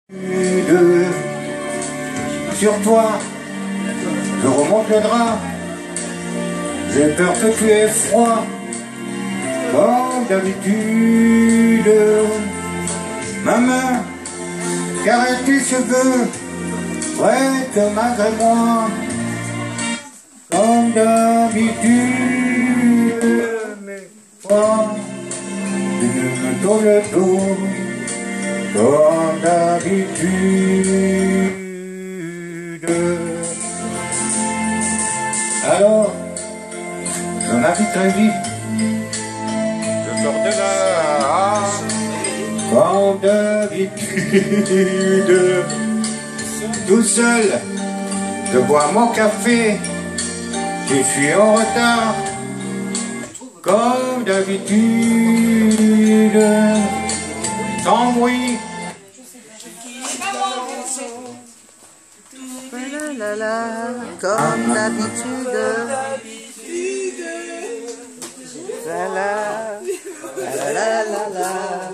Sur toi, je remonte le drap. J'ai peur que tu aies froid, comme d'habitude. Ma main caresse tes cheveux, prête malgré moi, comme d'habitude. Mais toi, tu me tournes le dos, comme d'habitude. Alors, dans la vie très vite, je sors de là, comme d'habitude, tout seul, je bois mon café, je suis en retard, comme d'habitude, sans bruit. La la, comme d'habitude. La la, la la la la.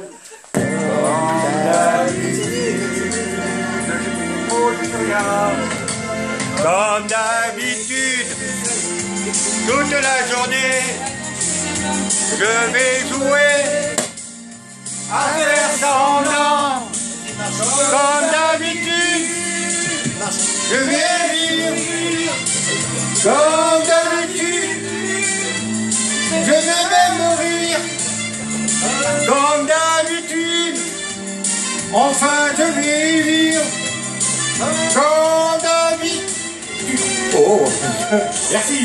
Comme d'habitude, toute la journée, je vais jouer à faire semblant. Comme d'habitude, je vais vivre. Comme d'habitude, je vais même mourir. Comme d'habitude, enfin je vais vivre. Comme d'habitude. Oh, merci.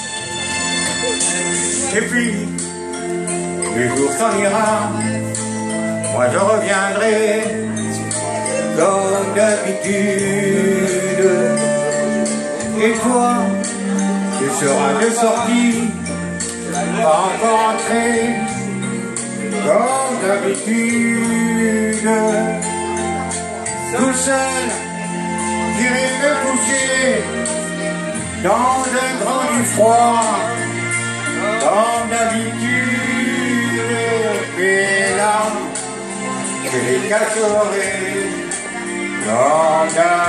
Et puis, le jour s'en ira, moi je reviendrai, comme d'habitude. Et toi, tu seras de sortie, pas encore entré, comme d'habitude. Tout seul, j'irai me coucher dans un grand lit froid, comme d'habitude. Et là, je les cacherai, comme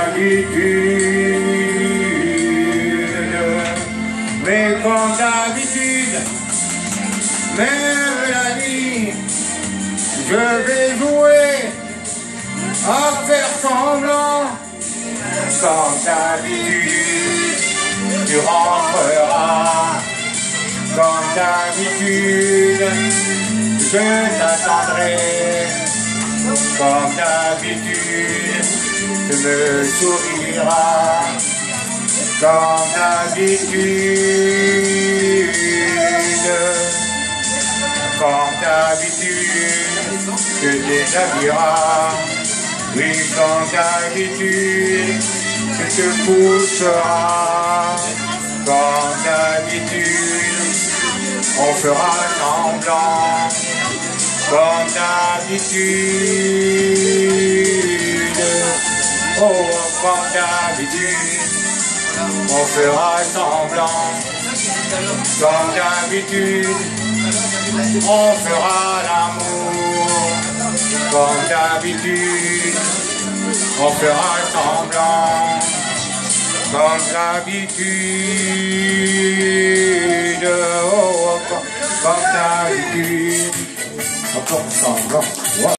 d'habitude. Mais comme d'habitude, même la nuit, je vais jouer à faire semblant. Comme d'habitude, tu rentreras. Comme d'habitude, je t'attendrai. Comme d'habitude, tu me souriras. Comme d'habitude, comme d'habitude, tu déshabilleras. Oui, comme d'habitude, tu te coucheras. Comme d'habitude, on fera semblant. Comme d'habitude, oh, comme d'habitude, on fera semblant. Comme d'habitude, on fera l'amour. Comme d'habitude, on fera semblant. Comme d'habitude, oh, comme d'habitude, encore semblant.